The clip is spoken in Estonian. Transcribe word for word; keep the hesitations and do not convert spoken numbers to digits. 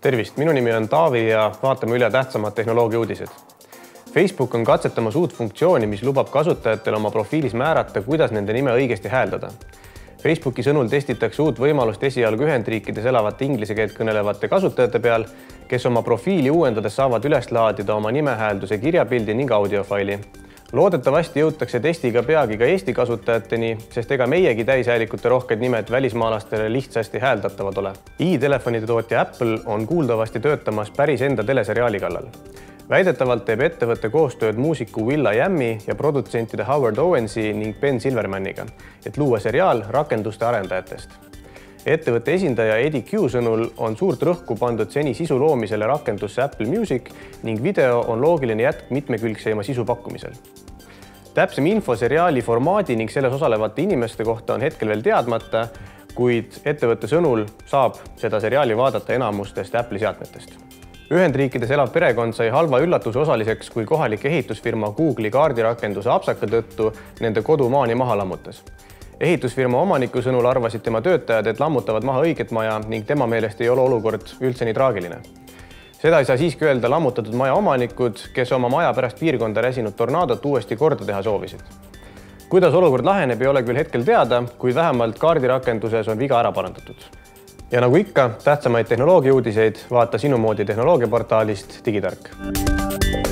Tervist, minu nimi on Taavi ja vaatame üle tähtsamad tehnoloogia uudised. Facebook on katsetamas uut funktsiooni, mis lubab kasutajatel oma profiilis määrata, kuidas nende nime õigesti hääldada. Facebooki sõnul testitakse uut võimalust esialgu Ühendriikides elavate inglise keelt kõnelevate kasutajate peal, kes oma profiili uuendades saavad üles laadida oma nimehäälduse kirjapildi ning audiofaili. Loodetavasti jõutakse testiga peagi ka Eesti kasutajateni, sest ega meiegi täishäälikute rohked nimed välismaalastele lihtsasti hääldatavad ole. i-telefonide tootja Apple on kuuldavasti töötamas päris enda teleseriaali kallal. Väidetavalt teeb ettevõtte koostööd muusiku will.i.ami ja produtsentide Howard Owensi ning Ben Silvermaniga, et luua seriaal rakenduste arendajatest. Ettevõtte esindaja Eddie Q sõnul on suurt rõhku pandud seni sisu loomisele rakendusse Apple Music ning video on loogiline jätk mitmekülgseima sisu pakkumisel. Täpsem info seriaali formaadi ning selles osalevate inimeste kohta on hetkel veel teadmata, kuid ettevõtte sõnul saab seda seriaali vaadata enamustest Apple'i seadmetest. Ühendriikides elav perekond sai halva üllatuse osaliseks, kui kohalik ehitusfirma Google'i kaardirakenduse apsaka tõttu nende kodumaani maha lammutas. Ehitusfirma omaniku sõnul arvasid tema töötajad, et lammutavad maha õiget maja ning tema meelest ei ole olukord üldse nii traagiline. Seda ei saa siiski öelda lammutatud maja omanikud, kes oma maja pärast piirkonda räsinud tornaadot uuesti korda teha soovisid. Kuidas olukord laheneb, ei ole küll hetkel teada, kuid vähemalt kaardirakenduses on viga ära parandatud. Ja nagu ikka, tähtsamaid tehnoloogia uudiseid vaata sinu moodi tehnoloogiaportaalist Digitark.